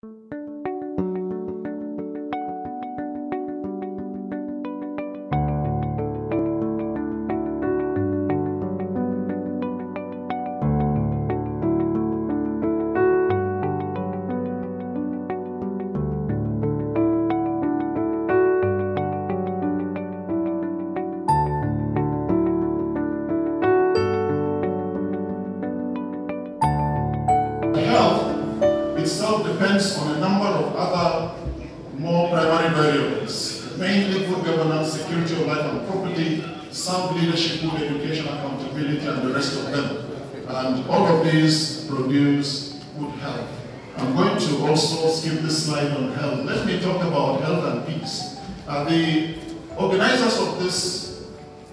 Itself depends on a number of other more primary variables, mainly good governance, security of life and property, sound leadership, good education, accountability, and the rest of them. And all of these produce good health. I'm going to also skip this slide on health. Let me talk about health and peace. The organizers of this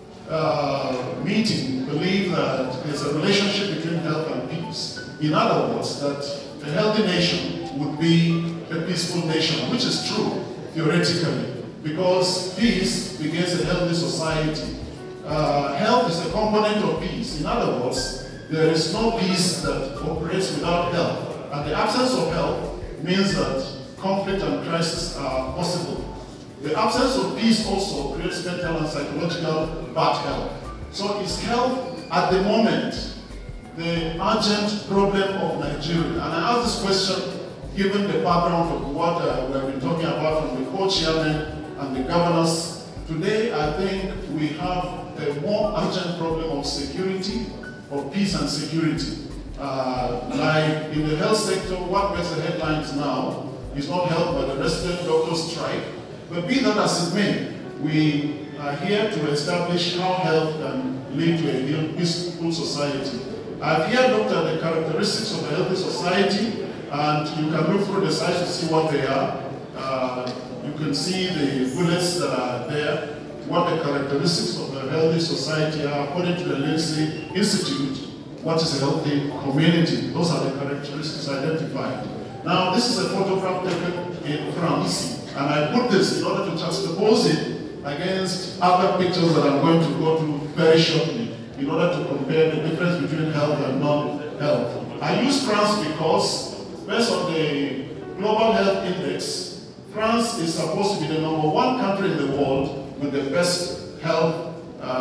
meeting believe that there's a relationship between health and peace. In other words, that a healthy nation would be a peaceful nation, which is true, theoretically, because peace begins a healthy society. Health is a component of peace. In other words, there is no peace that operates without health. And the absence of health means that conflict and crisis are possible. The absence of peace also creates mental and psychological bad health. So is health at the moment the urgent problem of Nigeria? And I ask this question given the background of what we have been talking about from the co-chairman and the governors. Today, I think we have a more urgent problem of security, of peace and security. Like in the health sector, what makes the headlines now is not helped by the resident doctors' strike. But be that as it may, we are here to establish how health can lead to a peaceful society. I've here looked at the characteristics of a healthy society, and you can look through the slides to see what they are. You can see the bullets that are there, what the characteristics of a healthy society are according to the Lindsay Institute. What is a healthy community? Those are the characteristics identified. Now, this is a photograph taken in France, and I put this in order to juxtapose it against other pictures that I'm going to go through very shortly, in order to compare the difference between health and non-health. I use France because, based on the Global Health Index, France is supposed to be the #1 country in the world with the best health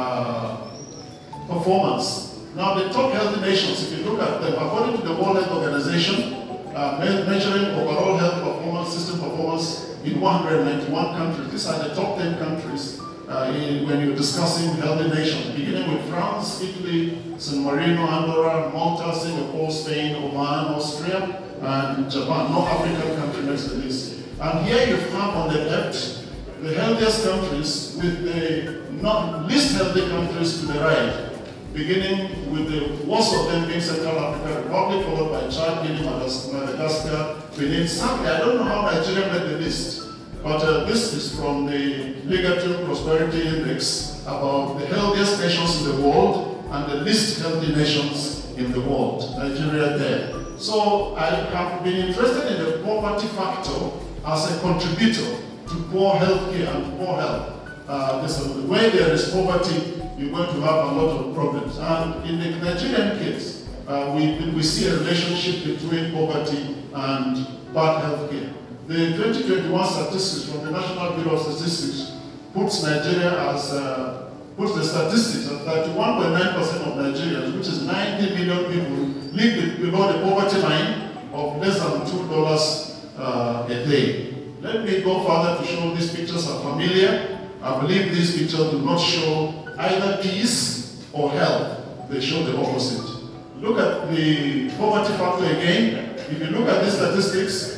performance. Now, the top healthy nations, if you look at them, according to the World Health Organization, measuring overall health performance, system performance in 191 countries. These are the top 10 countries when you're discussing healthy nations, beginning with France, Italy, San Marino, Andorra, Malta, Singapore, Spain, Oman, Austria, and Japan. No African country next to this. And here you have on the left the healthiest countries with the least healthy countries to the right, beginning with the worst of them being Central African Republic, followed by Chad, Guinea, Madagascar, Benin, Zambia. I don't know how Nigeria made the list. But this is from the Negative Prosperity Index about the healthiest nations in the world and the least healthy nations in the world. Nigeria there. So I have been interested in the poverty factor as a contributor to poor health care and poor health. Where there is poverty, you're going to have a lot of problems. And in the Nigerian case, we see a relationship between poverty and bad health care. The 2021 statistics from the National Bureau of Statistics puts Nigeria as, puts the statistics at 31.9% of Nigerians, which is 90 million people, live below the poverty line of less than $2 a day. Let me go further to show these pictures are familiar. I believe these pictures do not show either peace or health. They show the opposite. Look at the poverty factor again. If you look at these statistics,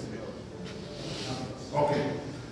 okay.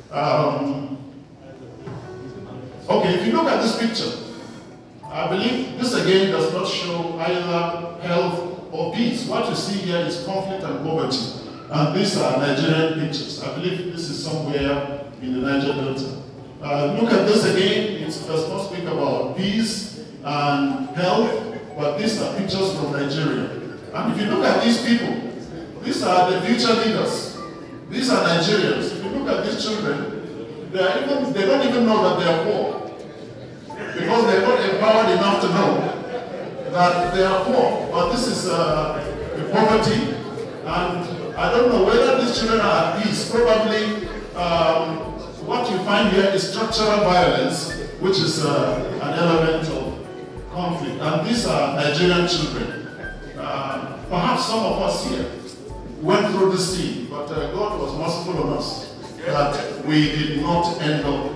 Okay, if you look at this picture, I believe this again does not show either health or peace. What you see here is conflict and poverty. And these are Nigerian pictures. I believe this is somewhere in the Niger Delta. Look at this again. It does not speak about peace and health, but these are pictures from Nigeria. And if you look at these people, these are the future leaders. These are Nigerians. If you look at these children, they don't even know that they are poor, because they're not empowered enough to know that they are poor. But this is the poverty, and I don't know whether these children are at peace. Probably what you find here is structural violence, which is an element of conflict. And these are Nigerian children. Perhaps some of us here went through the scene, but God was merciful on us that we did not end up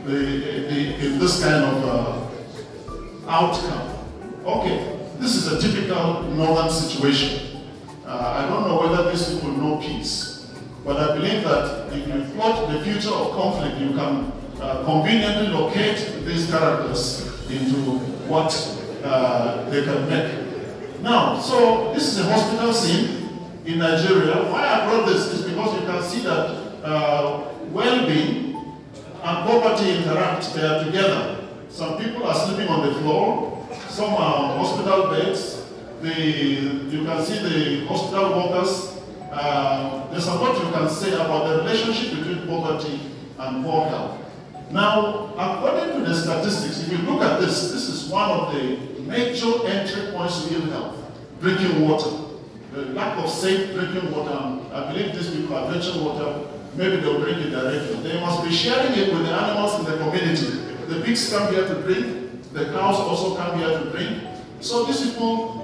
in this kind of outcome. Okay, this is a typical northern situation. I don't know whether these people know peace, but I believe that if you plot the future of conflict, you can conveniently locate these characters into what they can make. Now, so this is a hospital scene in Nigeria. Why I brought this is because you can see that well-being and poverty interact, they are together. Some people are sleeping on the floor, some are on hospital beds. You can see the hospital workers. There's a lot you can say about the relationship between poverty and poor health. Now, according to the statistics, if you look at this, this is one of the major entry points to ill health: drinking water. The lack of safe drinking water. I believe these people are drinking water. Maybe they'll drink it directly. They must be sharing it with the animals in the community. The pigs come here to drink. The cows also come here to drink. So these people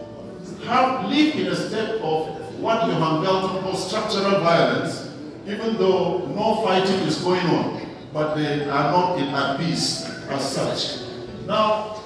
live in a state of what Johan Galton calls structural violence, even though no fighting is going on, but they are not at peace as such. Now,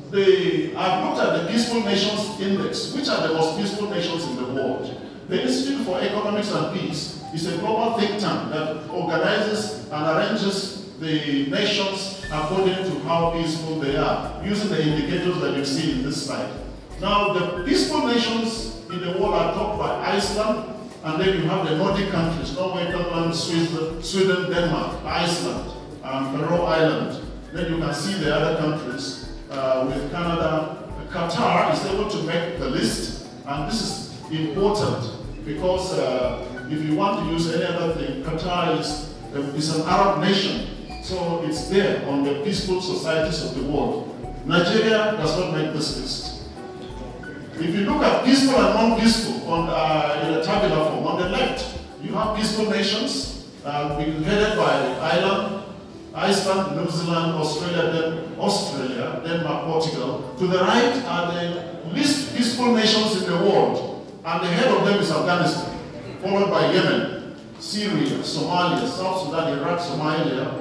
I've looked at the Peaceful Nations Index. Which are the most peaceful nations in the world? The Institute for Economics and Peace is a global think tank that organizes and arranges the nations according to how peaceful they are, using the indicators that you see in this slide. Now, the peaceful nations in the world are topped by Iceland, and then you have the Nordic countries: Norway, Finland, Sweden, Denmark, Iceland, and Faroe Island. Then you can see the other countries with Canada. Qatar is able to make the list, and this is important because if you want to use any other thing, Qatar is an Arab nation, so it's there on the peaceful societies of the world. Nigeria does not make this list. If you look at peaceful and non-peaceful in a tabular form, on the left, you have peaceful nations headed by Iceland, New Zealand, Australia, Denmark, Portugal. To the right are the least peaceful nations in the world, and the head of them is Afghanistan, followed by Yemen, Syria, Somalia, South Sudan, Iraq, Somalia,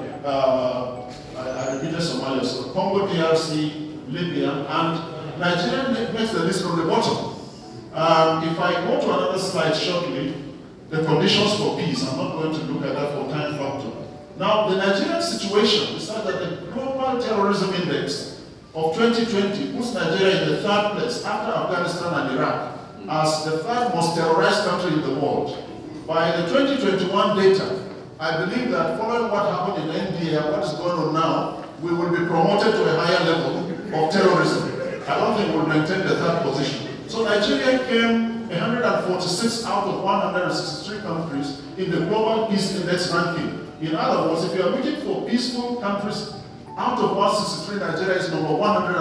I repeated Somalia, so Congo, DRC, Libya, and Nigeria makes the list from the bottom. If I go to another slide shortly, the conditions for peace, I'm not going to look at that for time factor. Now, the Nigerian situation is such that the Global Terrorism Index of 2020 puts Nigeria in the 3rd place after Afghanistan and Iraq as the 3rd most terrorized country in the world. By the 2021 data, I believe that following what happened in India, what is going on now, we will be promoted to a higher level of terrorism. I don't think we'll maintain the 3rd position. So Nigeria came 146 out of 163 countries in the Global Peace Index ranking. In other words, if you are looking for peaceful countries, out of 163, Nigeria is number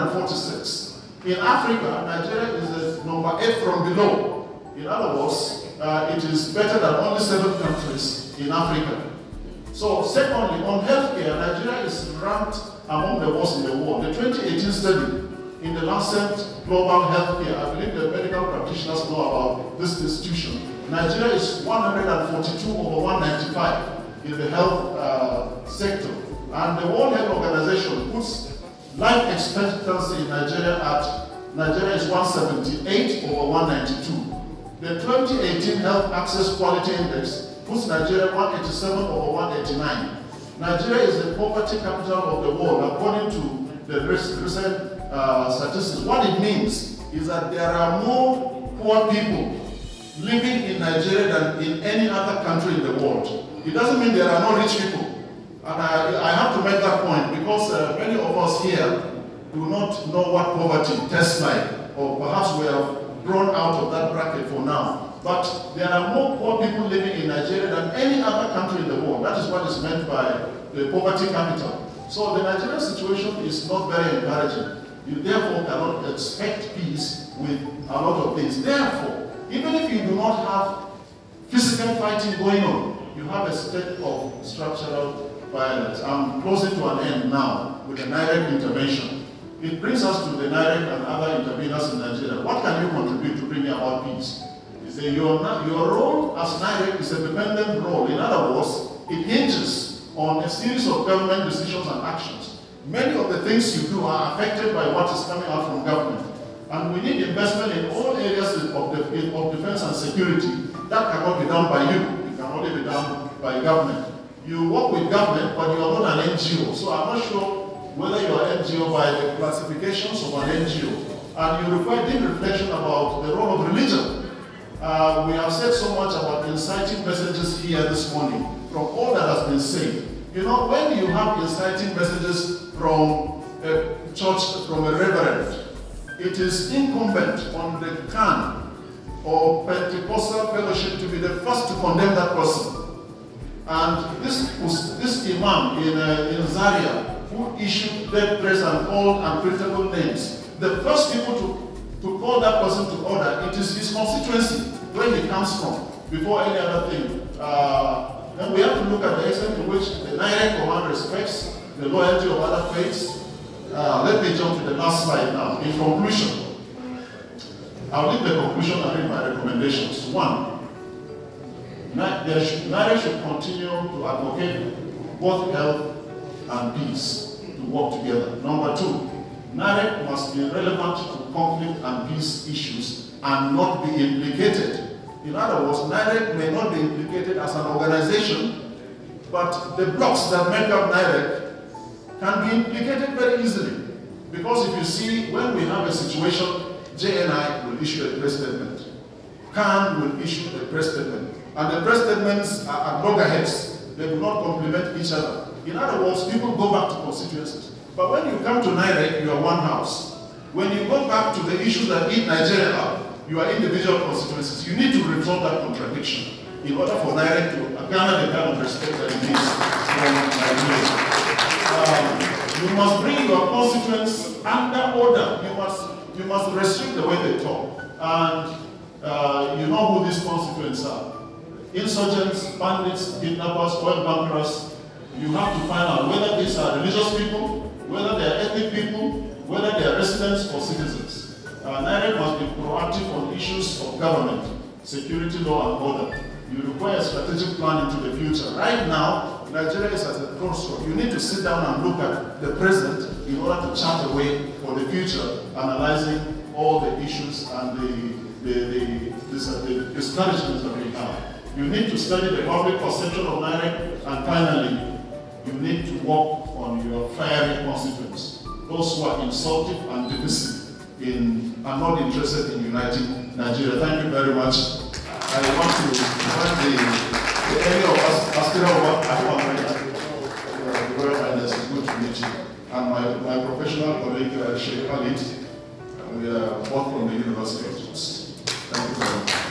146. In Africa, Nigeria is the number 8 from below. In other words, it is better than only 7 countries in Africa. So secondly, on healthcare, Nigeria is ranked among the worst in the world. The 2018 study in the Lancet Global Healthcare, I believe the medical practitioners know about this institution. Nigeria is 142 over 195 in the health sector. And the World Health Organization puts life expectancy in Nigeria is 178 over 192. The 2018 Health Access Quality Index puts Nigeria 187 over 189. Nigeria is the poverty capital of the world according to the recent statistics. What it means is that there are more poor people living in Nigeria than in any other country in the world. It doesn't mean there are no rich people. And I have to make that point because many of us here do not know what poverty tastes like, or perhaps we have grown out of that bracket for now. But there are more poor people living in Nigeria than any other country in the world. That is what is meant by the poverty capital. So the Nigerian situation is not very encouraging. You therefore cannot expect peace with a lot of things. Therefore, even if you do not have physical fighting going on. You have a state of structural violence. I'm closing to an end now with the NIREC intervention. It brings us to the NIREC and other interveners in Nigeria. What can you contribute to bring about peace? Your role as NIREC is a dependent role. In other words, it hinges on a series of government decisions and actions. Many of the things you do are affected by what is coming out from government. And we need investment in all areas of defense and security. That cannot be done by you. It can only be done by government. You work with government, but you are not an NGO. So I'm not sure whether you are NGO by the classifications of an NGO. And you require deep reflection about the role of religion. We have said so much about inciting messages here this morning from all that has been said. You know, when you have inciting messages from a church, from a reverend, it is incumbent on the CAN or Pentecostal fellowship to be the first to condemn that person. And this imam in Zaria, who issued death threats and called unprintable names, the first people to call that person to order, it is his constituency, where he comes from, before any other thing. Then we have to look at the extent to which the NIREC command respects the loyalty of other faiths. Let me jump to the last slide now. In conclusion, I'll leave the conclusion and read my recommendations. One, NIREC should continue to advocate both health and peace to work together. Number two, NIREC must be relevant to conflict and peace issues and not be implicated. In other words, NIREC may not be implicated as an organization, but the blocks that make up NIREC can be implicated very easily. Because if you see, when we have a situation, JNI will issue a press statement. CAN will issue a press statement. And the press statements are at loggerheads. They do not complement each other. In other words, people go back to constituencies. But when you come to NIREC, you are one house. When you go back to the issues that eat Nigeria up, you are individual constituencies. You need to resolve that contradiction in order for NIREC to garner the kind of respect that it needs from Nigeria. You must bring your constituents under order. You must restrict the way they talk. And you know who these constituents are. Insurgents, bandits, kidnappers, oil bunkers. You have to find out whether these are religious people, whether they are ethnic people, whether they are residents or citizens. NIREC must be proactive on issues of government, security, law, and order. You require a strategic plan into the future. Right now, Nigeria is at a crossroads. You need to sit down and look at the present in order to chart a way for the future, analyzing all the issues and the discouragements that we have. You need to study the public perception of NIREC, and finally, you need to work on your fiery constituents, those who are insultive and divisive and not interested in uniting Nigeria. Thank you very much. I want to invite the area of us, the Royal Highness, is good to meet you, and my professional colleague, Sheikh Khalid. We are both from the University of Jos. Thank you very much.